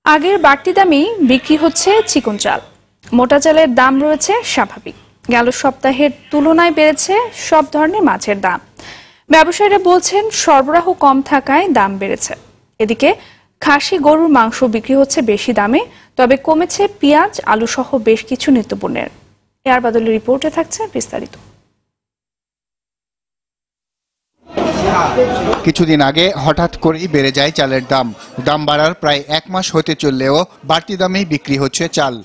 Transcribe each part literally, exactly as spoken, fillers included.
আগের বাড়তি দামেই বিক্রি হচ্ছে চিকন চাল। মোটা চালের দাম রয়েছে স্বাভাবিক। গেল সপ্তাহের তুলনায় বেড়েছে সব ধরনের মাছের দাম। ব্যবসায়ীরা বলছেন সরবরাহ কম থাকায় দাম বেড়েছে। এদিকে খাসি গরুর মাংস বিক্রি হচ্ছে বেশি দামে, তবে কমেছে পেঁয়াজ, আলু সহ বেশ কিছু নিত্যপণ্যের। এর বদলে রিপোর্টে থাকছে বিস্তারিত। কিছুদিন আগে হঠাৎ করেই বেড়ে যায় চালের দাম। দাম বাড়ার প্রায় এক মাস হতে চললেও বাড়তি দামেই বিক্রি হচ্ছে চাল।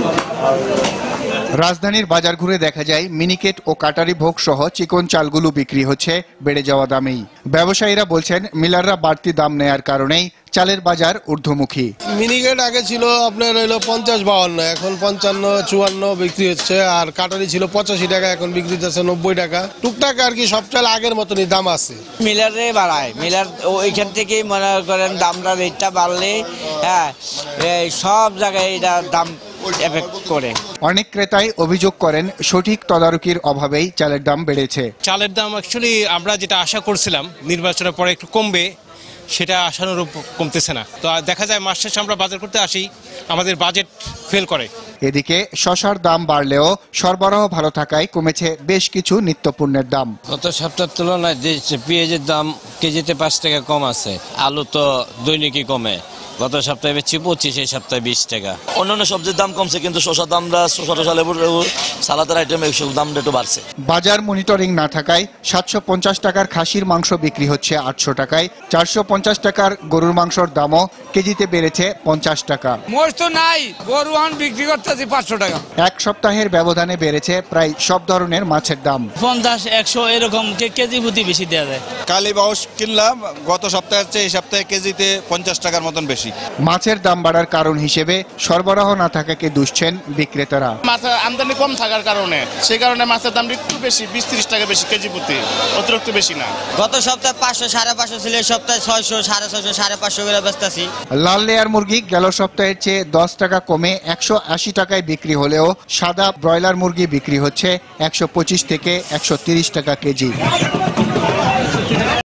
রাজধানীর বাজার ঘুরে দেখা যায় মিনিকেট ও কাটারি ভোগ সহ চিকন চালগুলো বিক্রি হচ্ছে বেড়ে যাওয়া দামেই। ব্যবসায়ীরা বলছেন মিলাররা বাড়তি দাম নেয়ার কারণেই চালের বাজার ঊর্ধ্বমুখী। মিনিকেট আগে ছিল আপনার হইলো পঞ্চাশ বাউন্ন, এখন পঞ্চান্ন চুয়ান্ন বিক্রি হচ্ছে, আর কাটারি ছিল পঁচাশি টাকা, এখন বিক্রি হচ্ছে নব্বই টাকা। টুকটাক আর কি সব চাল আগের মতনই দাম আছে। মিলারে বাড়ায়, মিলার ওইখান থেকেই মনে করেন দামটা রেটটা বাড়লে হ্যাঁ সব জায়গায় এটা দাম এফেক্ট করে। অনেক ক্রেতাই অভিযোগ করেন সঠিক তদারকির অভাবেই চালের দাম বেড়েছে। চালের দাম অ্যাকচুয়ালি আমরা যেটা আশা করছিলাম নির্বাচনের পরে একটু কমবে, সেটা আশানুরূপ কমতেছে না। তো দেখা যায় মাস শেষে আমরা বাজার করতে আসি, আমাদের বাজেট ফেল করে। এদিকে শসার দাম বাড়লেও সরবরাহ ভালো থাকায় কমেছে বেশ কিছু নিত্যপণ্যের দাম। গত সপ্তাহের তুলনায় যে পেঁয়াজের দাম কেজিতে পাঁচ টাকা কম আছে, আলু তো দৈনিকই কমে। গত সপ্তাহে বেচছি পঁচিশ, এই সপ্তাহে বিশ টাকা। অন্যান্য সবজির দাম কমছে, কিন্তু শসার দামটা শসা টসা লেবু সালাদের আইটেম এসব দামটা একটু বাড়ছে। বাজার মনিটরিং না থাকায় সাতশো পঞ্চাশ টাকার খাসির মাংস বিক্রি হচ্ছে আটশো টাকায়। চারশো পঞ্চাশ টাকার গরুর মাংসর দামও কেজিতে বেড়েছে পঞ্চাশ টাকা। মোষ তো নাই, গরু আন বিক্রি করতেছি পাঁচশো টাকা। এক সপ্তাহের ব্যবধানে বেড়েছে প্রায় সব ধরনের মাছের দাম। পঞ্চাশ একশো এরকম কেজি প্রতি বেশি দেওয়া যায়। কালীবাউস কিনলাম গত সপ্তাহের চেয়ে এই সপ্তাহে কেজিতে পঞ্চাশ টাকার মতন বেশি। মাছের দাম বাড়ার কারণ হিসেবে সরবরাহ না থাকাকে দুষছেন বিক্রেতারা। মাছের আমদানি কম থাকার কারণে, সেই কারণে মাছের দাম একটু বেশি, বিশ ত্রিশ টাকা বেশি কেজি প্রতি, অতিরিক্ত বেশি না। গত সপ্তাহে পাঁচশো সাড়ে পাঁচশো ছিল, এই সপ্তাহে ছয়শো সাড়ে ছয়শো সাড়ে পাঁচশো করে বেচতেছি। লাল লেয়ার মুরগি গেল সপ্তাহের চেয়ে দশ টাকা কমে একশো আশি টাকায় বিক্রি হলেও সাদা ব্রয়লার মুরগি বিক্রি হচ্ছে একশো পঁচিশ থেকে একশো তিরিশ টাকা কেজি।